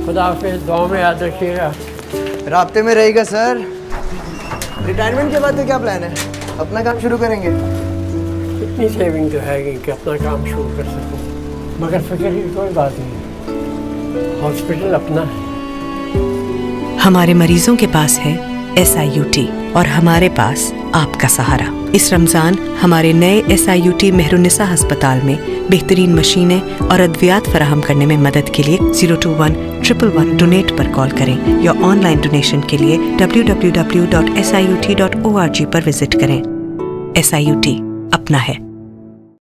खुदा हाफिज़, दुआ में याद रखिएगा। राब्ते में रहेगा सर। रिटायरमेंट के बाद क्या प्लान है? अपना काम शुरू करेंगे? इतनी सेविंग तो है कि अपना काम शुरू कर सकूं, मगर फिक्र की कोई बात नहीं, हॉस्पिटल अपना है। हमारे मरीजों के पास है SIUT और हमारे पास आपका सहारा। इस रमज़ान हमारे नए SIUT मेहरुन्निसा अस्पताल में बेहतरीन मशीनें और अद्वियात फराहम करने में मदद के लिए 021-111 डोनेट पर कॉल करें या ऑनलाइन डोनेशन के लिए www.siut.org पर विजिट करें। SIUT अपना है।